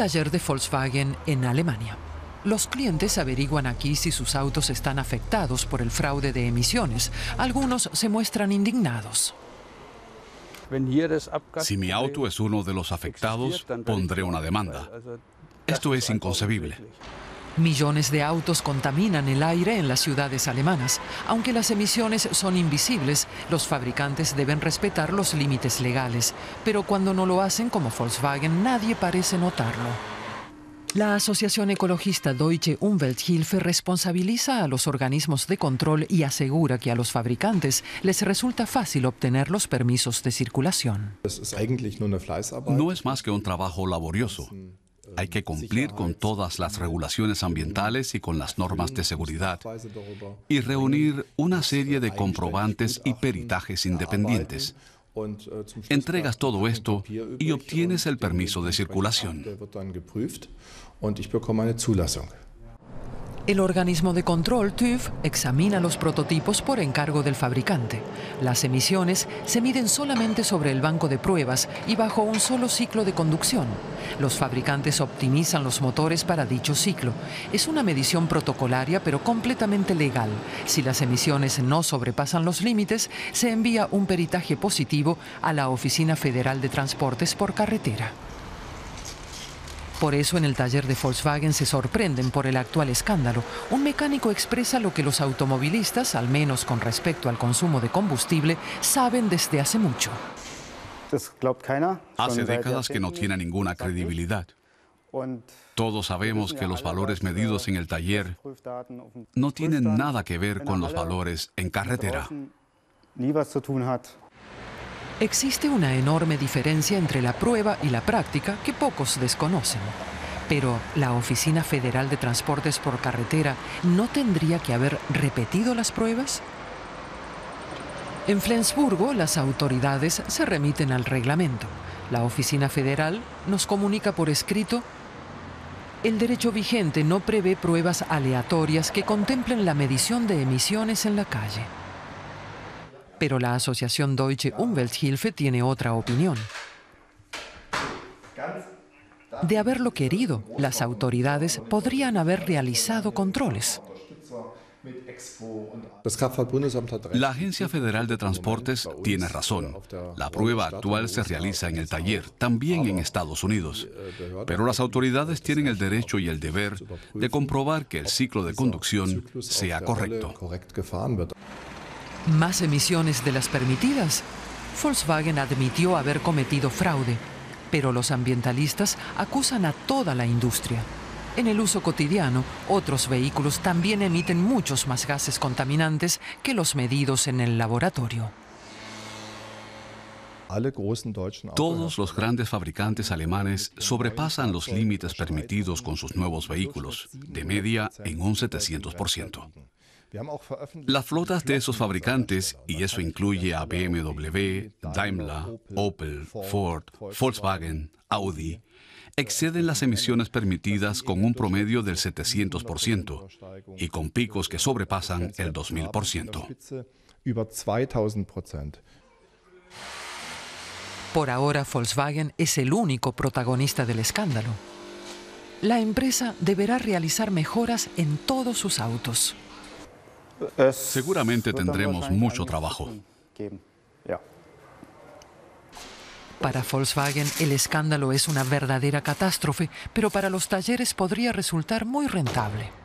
taller de Volkswagen en Alemania. Los clientes averiguan aquí si sus autos están afectados por el fraude de emisiones. Algunos se muestran indignados. Si mi auto es uno de los afectados, pondré una demanda. Esto es inconcebible. Millones de autos contaminan el aire en las ciudades alemanas. Aunque las emisiones son invisibles, los fabricantes deben respetar los límites legales. Pero cuando no lo hacen, como Volkswagen, nadie parece notarlo. La asociación ecologista Deutsche Umwelthilfe responsabiliza a los organismos de control y asegura que a los fabricantes les resulta fácil obtener los permisos de circulación. No es más que un trabajo laborioso. Hay que cumplir con todas las regulaciones ambientales y con las normas de seguridad y reunir una serie de comprobantes y peritajes independientes. Entregas todo esto y obtienes el permiso de circulación. El organismo de control, TÜV, examina los prototipos por encargo del fabricante. Las emisiones se miden solamente sobre el banco de pruebas y bajo un solo ciclo de conducción. Los fabricantes optimizan los motores para dicho ciclo. Es una medición protocolaria, pero completamente legal. Si las emisiones no sobrepasan los límites, se envía un peritaje positivo a la Oficina Federal de Transportes por Carretera. Por eso en el taller de Volkswagen se sorprenden por el actual escándalo. Un mecánico expresa lo que los automovilistas, al menos con respecto al consumo de combustible, saben desde hace mucho. Hace décadas que no tiene ninguna credibilidad. Todos sabemos que los valores medidos en el taller no tienen nada que ver con los valores en carretera. Existe una enorme diferencia entre la prueba y la práctica que pocos desconocen. Pero la Oficina Federal de Transportes por Carretera ¿no tendría que haber repetido las pruebas? En Flensburgo, las autoridades se remiten al reglamento. La Oficina Federal nos comunica por escrito: el derecho vigente no prevé pruebas aleatorias que contemplen la medición de emisiones en la calle. Pero la asociación Deutsche Umwelthilfe tiene otra opinión. De haberlo querido, las autoridades podrían haber realizado controles. La Agencia Federal de Transportes tiene razón. La prueba actual se realiza en el taller, también en Estados Unidos. Pero las autoridades tienen el derecho y el deber de comprobar que el ciclo de conducción sea correcto. ¿Más emisiones de las permitidas? Volkswagen admitió haber cometido fraude, pero los ambientalistas acusan a toda la industria. En el uso cotidiano, otros vehículos también emiten muchos más gases contaminantes que los medidos en el laboratorio. Todos los grandes fabricantes alemanes sobrepasan los límites permitidos con sus nuevos vehículos, de media en un 700%. Las flotas de esos fabricantes, y eso incluye a BMW, Daimler, Opel, Ford, Volkswagen, Audi, exceden las emisiones permitidas con un promedio del 700% y con picos que sobrepasan el 2000%. Por ahora, Volkswagen es el único protagonista del escándalo. La empresa deberá realizar mejoras en todos sus autos. Seguramente tendremos mucho trabajo. Para Volkswagen, el escándalo es una verdadera catástrofe, pero para los talleres podría resultar muy rentable.